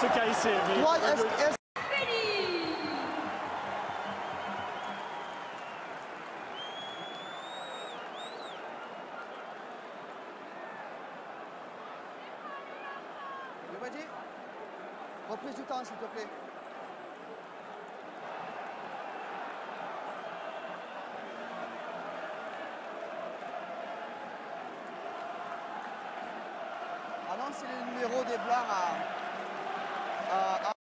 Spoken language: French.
ce cas ici. Mais... Toi, est-ce reprise du temps, s'il te plaît. Annoncez le numéro des Blancs à